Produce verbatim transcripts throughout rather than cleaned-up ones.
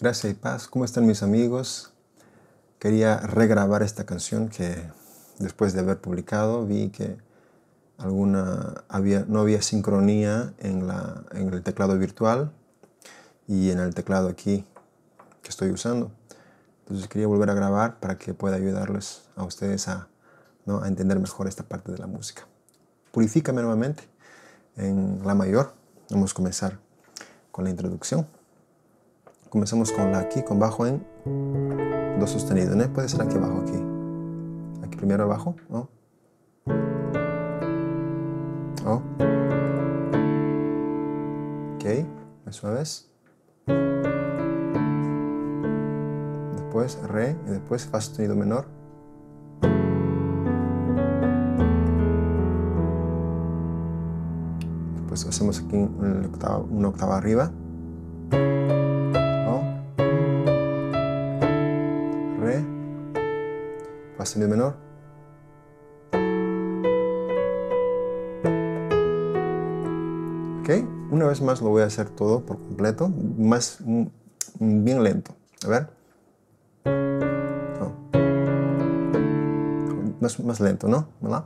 Gracia y paz. ¿Cómo están mis amigos? Quería regrabar esta canción que después de haber publicado vi que alguna había, no había sincronía en, la, en el teclado virtual y en el teclado aquí que estoy usando. Entonces quería volver a grabar para que pueda ayudarles a ustedes a, ¿no? a entender mejor esta parte de la música. Purifícame nuevamente en la mayor. Vamos a comenzar con la introducción. Comenzamos con la aquí, con bajo en do sostenido, ¿no? Puede ser aquí abajo, aquí. Aquí primero abajo, ¿no? Oh. Ok, más suaves. Después re y después fa sostenido menor. Después hacemos aquí una octava, una octava arriba. Oh. Re. Fa sostenido menor. Ok, una vez más lo voy a hacer todo por completo, más, bien lento. A ver. Oh. Más, más lento, ¿no? ¿Verdad?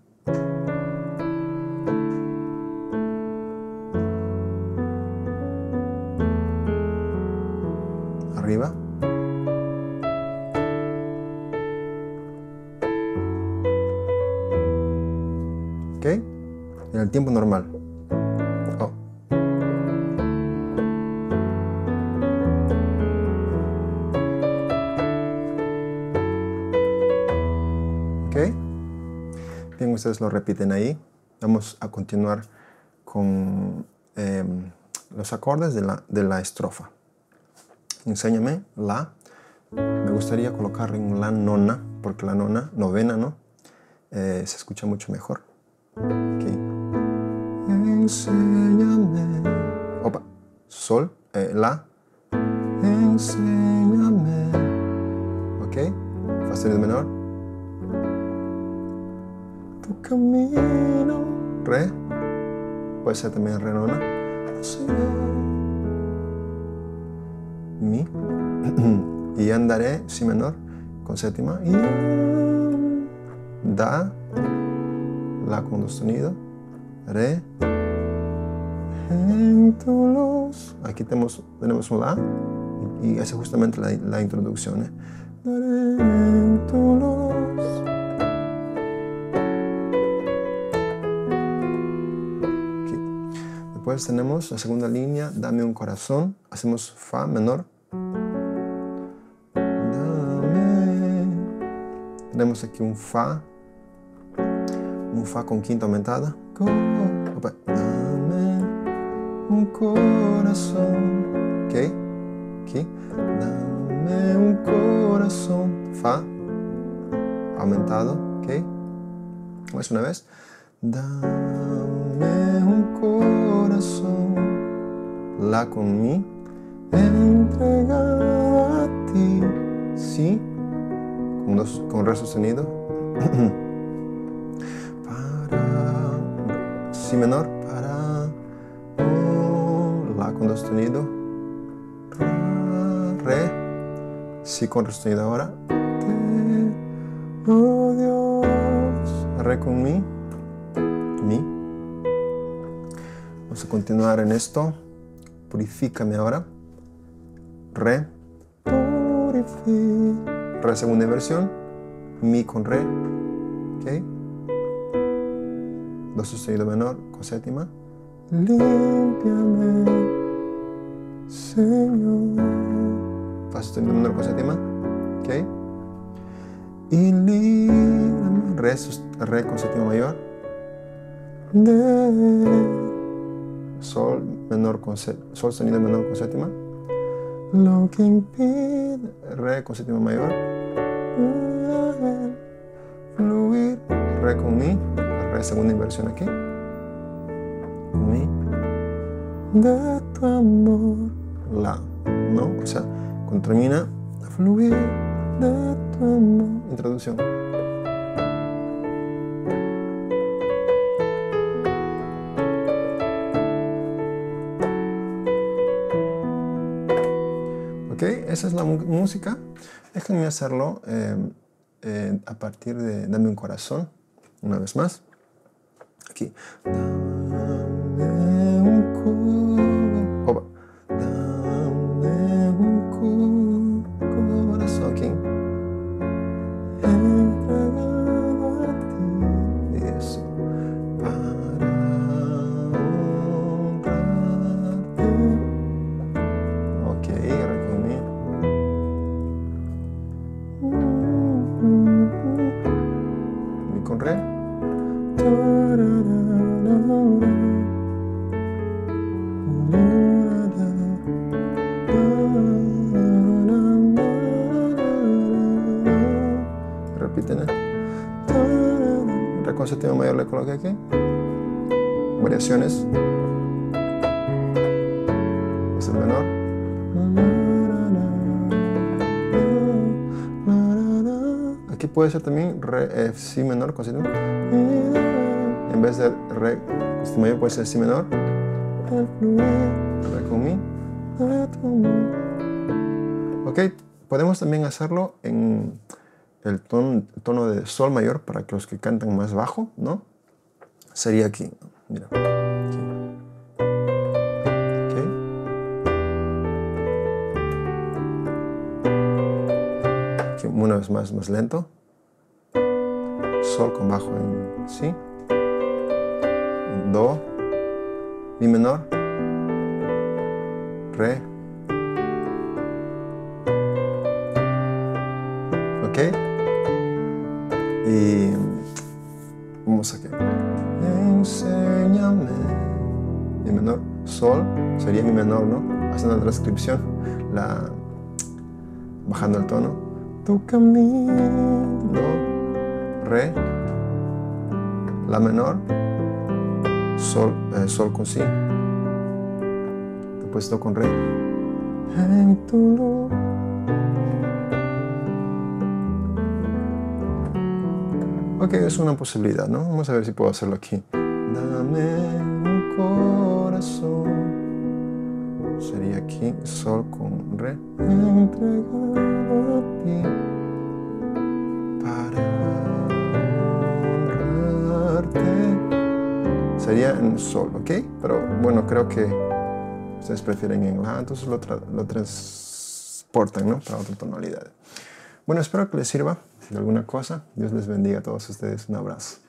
Arriba. Ok, en el tiempo normal. Oh. Ok, bien, ustedes lo repiten ahí. Vamos a continuar con eh, los acordes de la, de la estrofa. Enséñame la. Me gustaría colocarle en la nona, porque la nona, novena, ¿no? Eh, se escucha mucho mejor. Okay. Enséñame. Opa. Sol, eh, la. Enséñame. Ok. Fa sostenido menor. Tu camino. Re. Puede ser también re nona. Mi. Y andaré, si menor, con séptima. Y da. La con do sostenido. Re. En tu luz. Aquí tenemos, tenemos un la. Y esa es justamente la, la introducción. ¿eh? En tu luz. Aquí. Después tenemos la segunda línea. Dame un corazón. Hacemos fa menor. Dame. Tenemos aquí un fa. Un fa con quinta aumentada. Opa. Dame un corazón. Ok. Aquí. Dame un corazón. Fa. Aumentado. Ok. Más una vez. Dame un corazón. La con mi. Entregado a ti. Si. Con, dos, con re sostenido. Si menor para oh, la con do sostenido, re, si con re sostenido ahora, te, oh Dios, re con mi, mi. Vamos a continuar en esto. Purifícame ahora, re, purifi, re segunda inversión, mi con re, ok. Do sostenido menor con séptima. Límpiame, Señor. Fa sostenido menor con séptima. Ok. Y líbrame. Re, re con séptima mayor. De sol menor con sol sostenido menor con séptima. Lo que impide. Re con séptima mayor. Fluir. Re con mi. Re segunda inversión aquí. Mi. De tu amor. La. ¿No? O sea, cuando termina, fluir de tu amor. Introducción. Ok, Ok, esa es la música. Déjenme hacerlo eh, eh, a partir de Dame un corazón. Una vez más. Aquí. Dame un corazón. Dame un corazón. Aquí. Entregado a ti. Eso. Para honrarte. Ok, recomí. Mi con re. Repiten. Re con séptima mayor le coloqué aquí. Variaciones. Es el menor. Aquí puede ser también re, eh, si menor con séptima. En vez de re con séptima mayor puede ser si menor. Re con mi. Ok, podemos también hacerlo en el tono, el tono de sol mayor para que los que cantan más bajo, ¿no? Sería aquí, mira. Aquí. Okay. Aquí, una vez más, más lento. Sol con bajo en si. Do. Mi menor. Re. Ok. Y vamos aquí. Enséñame. Mi menor. Sol sería mi menor, ¿no? Haciendo la transcripción. La, bajando el tono. Tu camino. Re. La menor. Sol, eh, sol con si. Después do con re. En tu luz. Ok, es una posibilidad, ¿no? Vamos a ver si puedo hacerlo aquí. Dame un corazón. Sería aquí, sol con re. Entregado a ti para honrarte. Sería en sol, ¿ok? Pero bueno, creo que ustedes prefieren en la, entonces lo, tra lo transportan, ¿no? Para otra tonalidad. Bueno, espero que les sirva de alguna cosa. Dios les bendiga a todos ustedes. Un abrazo.